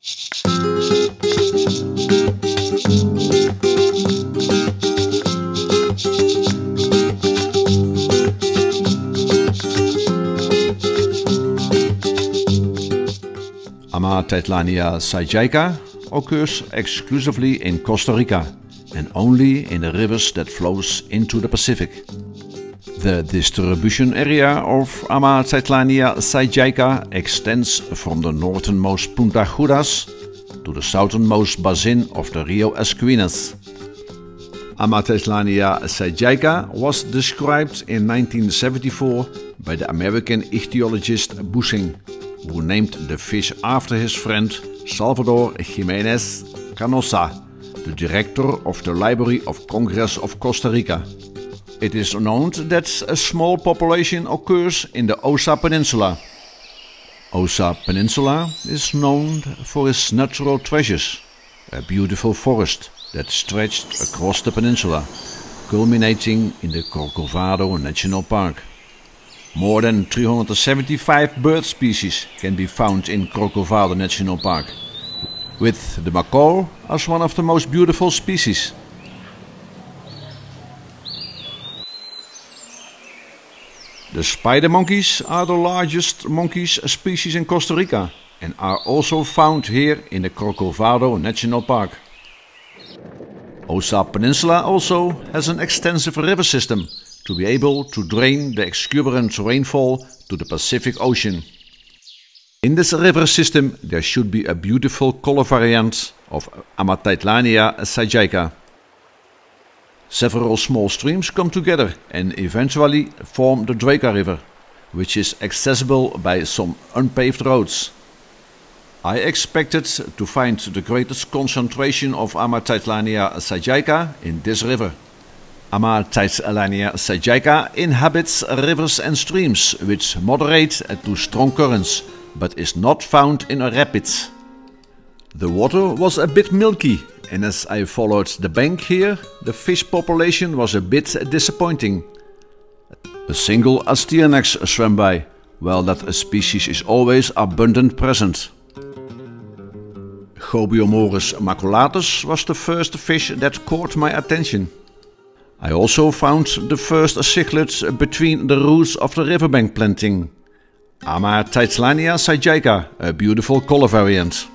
Amatitlania syjaca occurs exclusively in Costa Rica and only in the rivers that flows into the Pacific. The distribution area of Amatitlania syjaca extends from the northernmost Punta Judas to the southernmost basin of the Rio Esquinas. Amatitlania syjaca was described in 1974 by the American ichthyologist Bushing, who named the fish after his friend Salvador Jimenez Canosa, the director of the Library of Congress of Costa Rica. It is known that a small population occurs in the Osa Peninsula. Osa Peninsula is known for its natural treasures, a beautiful forest that stretched across the peninsula, culminating in the Corcovado National Park. More than 375 bird species can be found in Corcovado National Park, with the macaw as one of the most beautiful species. The spider monkeys are the largest monkeys species in Costa Rica and are also found here in the Corcovado National Park. Osa Peninsula also has an extensive river system to be able to drain the exuberant rainfall to the Pacific Ocean. In this river system there should be a beautiful color variant of Amatitlania syjaca. Several small streams come together and eventually form the Draca River, which is accessible by some unpaved roads. I expected to find the greatest concentration of Amatitlania syjaca in this river. Amatitlania syjaca inhabits rivers and streams with moderate to strong currents, but is not found in rapids. The water was a bit milky, and as I followed the bank here, the fish population was a bit disappointing. A single Astyanax swam by, while that species is always abundant present. Gobiomorus maculatus was the first fish that caught my attention. I also found the first cichlids between the roots of the riverbank planting. Amatitlania syjaca, a beautiful color variant.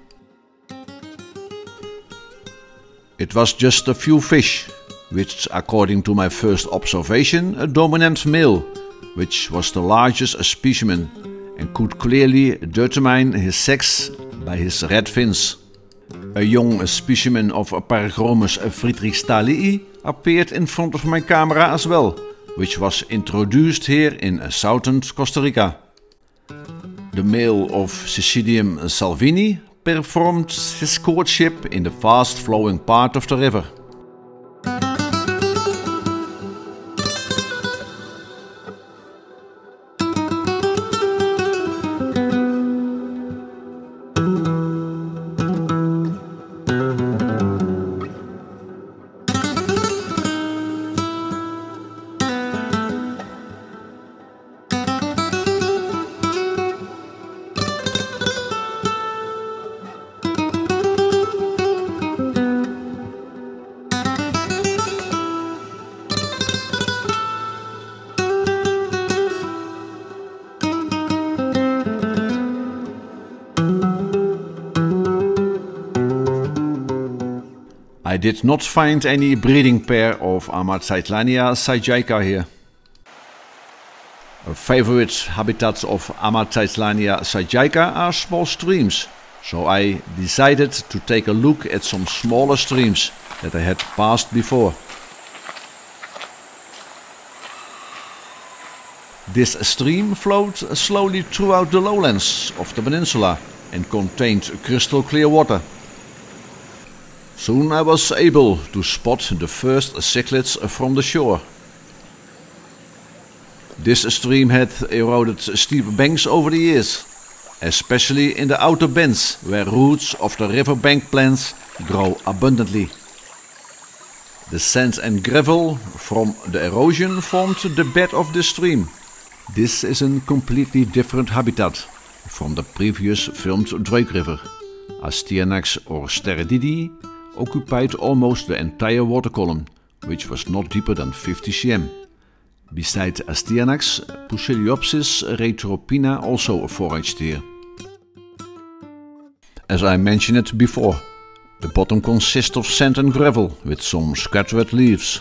It was just a few fish, with, according to my first observation, a dominant male, which was the largest specimen and could clearly determine his sex by his red fins. A young specimen of Paragromus friedrichstalii appeared in front of my camera as well, which was introduced here in southern Costa Rica. The male of Cicidium salvini performed his courtship in the fast-flowing part of the river. I did not find any breeding pair of Amatitlania syjaca here. A favorite habitat of Amatitlania syjaca are small streams, so I decided to take a look at some smaller streams that I had passed before. This stream flowed slowly throughout the lowlands of the peninsula and contained crystal clear water. Soon I was able to spot the first cichlids from the shore. This stream had eroded steep banks over the years, especially in the outer bends where roots of the riverbank plants grow abundantly. The sand and gravel from the erosion formed the bed of the stream. This is a completely different habitat from the previous filmed Drake River. Astyanax or Sterididi occupied almost the entire water column, which was not deeper than 50 cm. Besides Astyanax, Puseliopsis retropina also foraged here. As I mentioned before, the bottom consists of sand and gravel with some scattered leaves.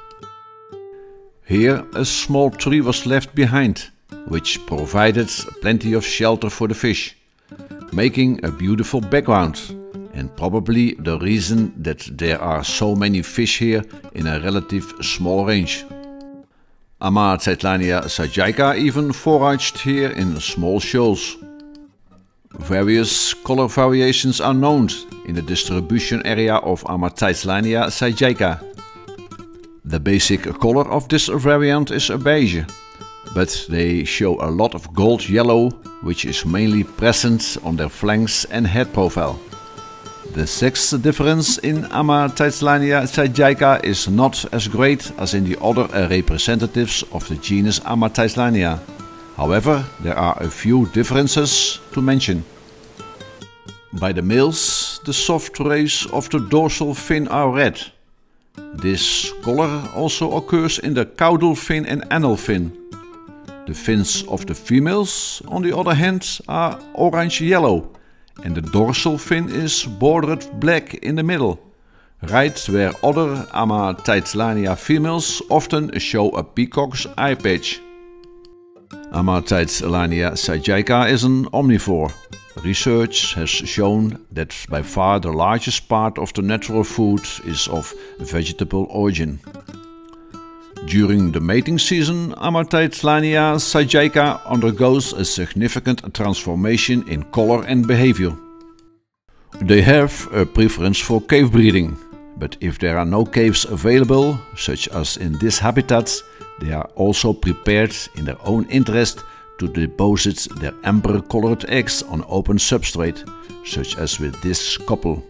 Here a small tree was left behind, which provided plenty of shelter for the fish, making a beautiful background, and probably the reason that there are so many fish here in a relative small range. Ammatteitlania sajaica even foraged here in small shoals. Various color variations are known in the distribution area of Ammatteitlania sajaica. The basic color of this variant is a beige, but they show a lot of gold yellow, which is mainly present on their flanks and head profile. The sex difference in Ammatteitlania sajaica is not as great as in the other representatives of the genus Ammatteitlania. However, there are a few differences to mention. By the males, the soft rays of the dorsal fin are red. This color also occurs in the caudal fin and anal fin. The fins of the females, on the other hand, are orange-yellow, and the dorsal fin is bordered black in the middle, right where other Ammatteitlania females often show a peacock's eye patch. Ammatteitlania sajaica is an omnivore. Research has shown that by far the largest part of the natural food is of vegetable origin. During the mating season, Ammatteitlania sajaica undergoes a significant transformation in color and behavior. They have a preference for cave breeding, but if there are no caves available, such as in this habitat, they are also prepared in their own interest to deposit their amber-colored eggs on open substrate, such as with this couple.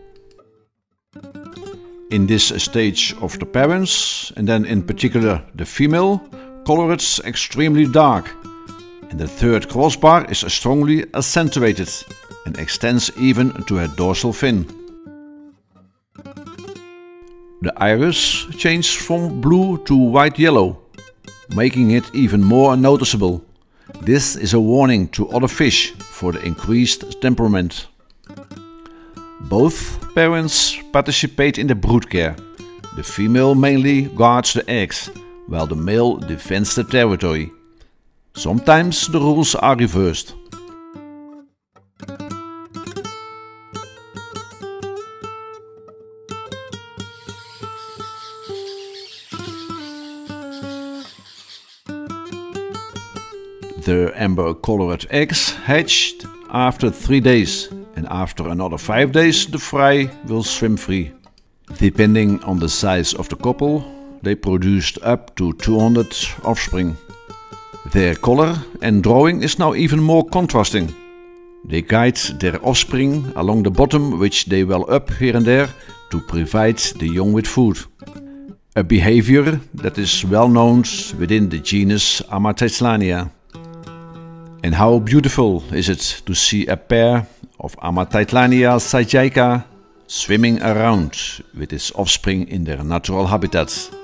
In this stage of the parents, and then in particular the female, color is extremely dark, and the third crossbar is strongly accentuated and extends even to her dorsal fin. The iris changed from blue to white-yellow, making it even more noticeable. This is a warning to other fish for the increased temperament. Both parents participate in the brood care. The female mainly guards the eggs, while the male defends the territory. Sometimes the rules are reversed. The amber-colored eggs hatched after 3 days, and after another 5 days the fry will swim free. Depending on the size of the couple, they produced up to 200 offspring. Their color and drawing is now even more contrasting. They guide their offspring along the bottom, which they well up here and there to provide the young with food. A behavior that is well known within the genus Ammatteitlania. And how beautiful is it to see a pair of Ammatteitlania sajaica swimming around with its offspring in their natural habitat.